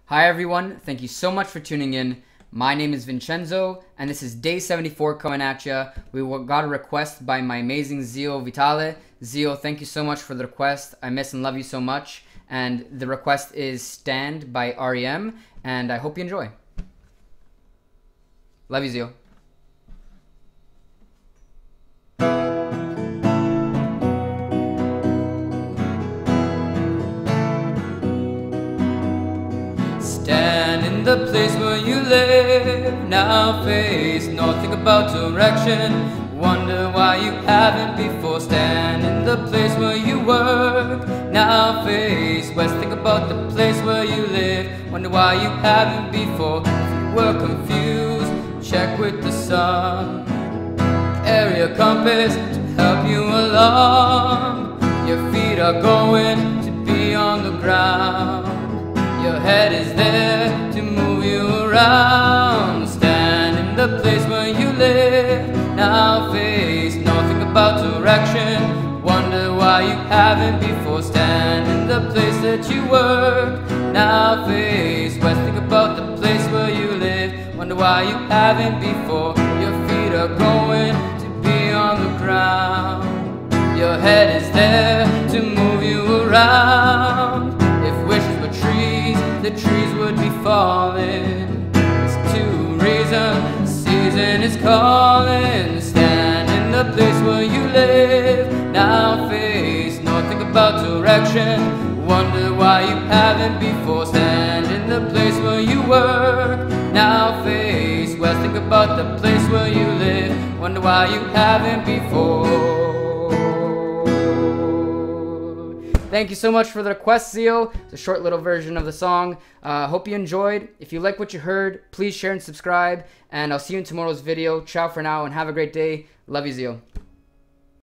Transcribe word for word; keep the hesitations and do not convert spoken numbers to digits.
Hi everyone, thank you so much for tuning in. My name is Vincenzo, and this is day seventy-four coming at ya. We got a request by my amazing Zio Vitale. Zio, thank you so much for the request. I miss and love you so much. And the request is Stand by R E M, and I hope you enjoy. Love you, Zio. Stand in the place where you live, now face north, think about direction, wonder why you haven't before. Stand in the place where you work, now face west, think about the place where you live, wonder why you haven't before. If you were confused, check with the sun, area compass to help you along. Your feet are going to be on the ground, your head is there to move you around. Stand in the place where you live, now face north, think about direction, wonder why you haven't before. Stand in the place that you work, now face west, think about the place where you live, wonder why you haven't before. Your feet are going to be on the ground, your head is there to move you around. If wishes were trees, the trees would be falling. It's two reasons, the season is calling. Stand in the place where you live, now face north, think about direction, wonder why you haven't before. Stand in the place where you work, now face west, think about the place where you live, wonder why you haven't before. Thank you so much for the request, Zio. It's a short little version of the song. Uh, hope you enjoyed. If you like what you heard, please share and subscribe. And I'll see you in tomorrow's video. Ciao for now and have a great day. Love you, Zio.